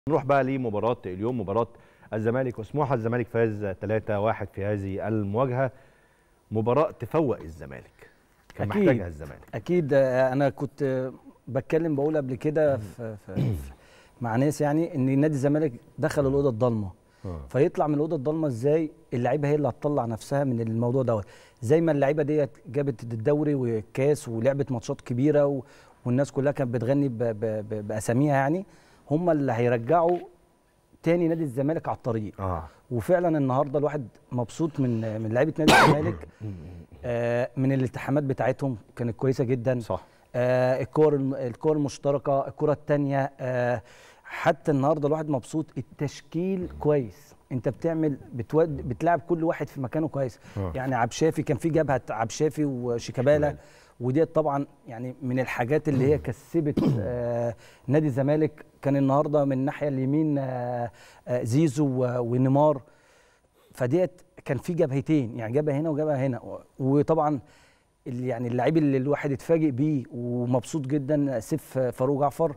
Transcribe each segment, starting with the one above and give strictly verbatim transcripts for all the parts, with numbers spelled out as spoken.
نروح بقى لمباراة اليوم، مباراة الزمالك وسموحة. الزمالك فاز ثلاثة واحد في هذه المواجهة، مباراة تفوق الزمالك، كان أكيد محتاجها الزمالك. أكيد. أنا كنت بتكلم بقول قبل كده في في مع ناس يعني إن نادي الزمالك دخل الأوضة الضلمة، فيطلع من الأوضة الضلمة إزاي؟ اللعيبة هي اللي هتطلع نفسها من الموضوع دوت، زي ما اللعيبة ديت جابت الدوري والكاس ولعبت ماتشات كبيرة و... والناس كلها كانت بتغني ب... ب... ب... بأساميها، يعني هم اللي هيرجعوا تاني نادي الزمالك على الطريق. آه. وفعلا النهارده الواحد مبسوط من من لعيبه نادي الزمالك. آه من الالتحامات بتاعتهم كانت كويسه جدا. صح. آه الكور الكور المشتركه، الكره الثانيه، آه حتى النهارده الواحد مبسوط، التشكيل كويس، انت بتعمل بتود بتلعب كل واحد في مكانه كويس. آه. يعني عبد الشافي كان في جبهه عبد الشافي وشيكابالا، وديت طبعا يعني من الحاجات اللي هي كسبت آه نادي الزمالك. كان النهارده من الناحيه اليمين آه آه زيزو ونيمار، فديت كان في جبهتين، يعني جبهه هنا وجبهه هنا. وطبعا يعني اللعيب اللي الواحد اتفاجئ بيه ومبسوط جدا سيف فاروق جعفر.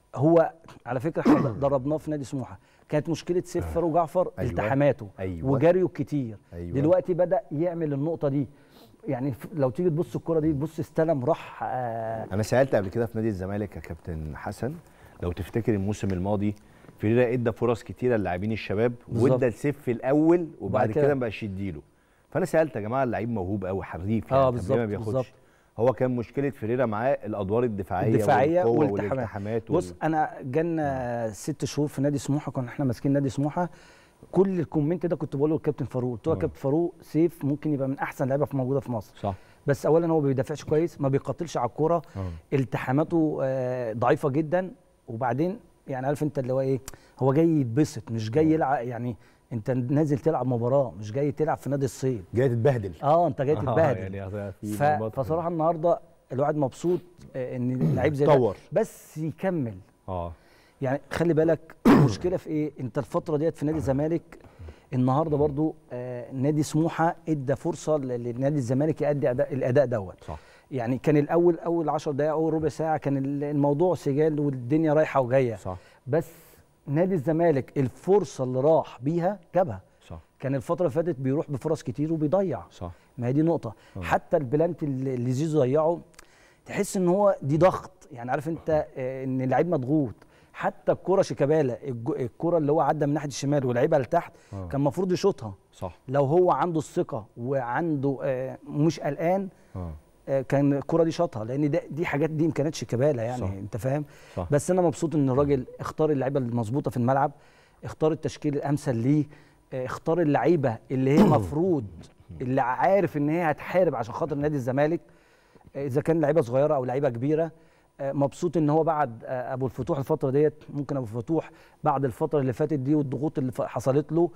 هو على فكره احنا دربناه في نادي سموحه، كانت مشكله سيف فاروق جعفر أيوة. التحاماته أيوة. وجريه كتير. أيوة. دلوقتي بدا يعمل النقطه دي، يعني لو تيجي تبص الكره دي، تبص استلم راح. آه انا سالت قبل كده في نادي الزمالك يا كابتن حسن، لو تفتكر الموسم الماضي فيريرا ادى فرص كتيره للاعبين الشباب، وادى لسيف في الاول وبعد كده ما بقاش يديله. فانا سالت يا جماعه اللعيب موهوب قوي، حريف يعني، اه بالظبط. ما بياخدش. هو كان مشكله فيريرا معاه الادوار الدفاعيه الدفاعيه والالتحامات. بص وال... انا جالنا ست شهور في نادي سموحه، كنا احنا ماسكين نادي سموحه، كل الكومنت ده كنت بقوله للكابتن فاروق، قلت له يا كابتن فاروق سيف ممكن يبقى من احسن لعيبه في موجوده في مصر. صح. بس اولا هو ما بيدافعش كويس، ما بيقاتلش على الكوره، التحاماته آه ضعيفه جدا. وبعدين يعني عارف انت اللي هو ايه، هو جاي يتبسط مش جاي يلعب، يعني انت نازل تلعب مباراه، مش جاي تلعب في نادي الصيد، جاي تتبهدل. اه انت جاي تتبهدل. يعني ف... فصراحه النهارده الواحد مبسوط آه ان اللعيب زي ده بس يكمل. اه يعني خلي بالك المشكله في ايه، انت الفتره ديت في نادي الزمالك النهارده برضو آه نادي سموحه ادى فرصه لنادي الزمالك يؤدي أداء الاداء دوت. صح. يعني كان الاول اول عشر دقائق اول ربع ساعه كان الموضوع سجال والدنيا رايحه وجايه. صح. بس نادي الزمالك الفرصه اللي راح بيها جابها. صح. كان الفتره اللي فاتت بيروح بفرص كتير وبيضيع. صح. ما هي دي نقطه. أوه. حتى البلانتي اللي زيزو ضيعه تحس ان هو دي ضغط، يعني عارف انت آه ان اللعيب مضغوط. حتى الكره شيكابالا، الكره اللي هو عدى من ناحيه الشمال ولعبها لتحت آه. كان المفروض يشوطها. صح. لو هو عنده الثقه وعنده آه مش قلقان آه. آه كان الكره دي شاطها، لان ده دي حاجات دي امكانيات شيكابالا يعني. صح. انت فاهم. صح. بس انا مبسوط ان الراجل اختار اللعيبه المظبوطه في الملعب، اختار التشكيل الامثل ليه، آه اختار اللعيبه اللي هي المفروض اللي عارف ان هي هتحارب عشان خاطر نادي الزمالك، آه اذا كان لعيبه صغيره او لعيبه كبيره. مبسوط ان هو بعد ابو الفتوح الفتره ديت، ممكن ابو الفتوح بعد الفتره اللي فاتت دي والضغوط اللي حصلت له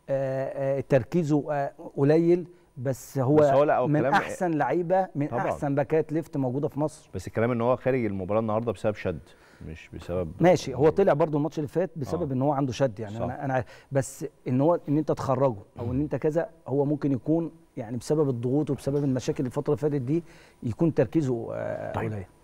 تركيزه قليل، بس هو, بس هو من احسن لعيبه، من طبعا. احسن باكات ليفت موجوده في مصر. بس الكلام ان هو خارج المباراه النهارده بسبب شد، مش بسبب ماشي. هو طلع برده الماتش اللي فات بسبب آه. ان هو عنده شد، يعني صح. انا انا بس ان هو ان انت تخرجه او ان انت كذا، هو ممكن يكون يعني بسبب الضغوط وبسبب المشاكل الفتره اللي فاتت دي يكون تركيزه قليل.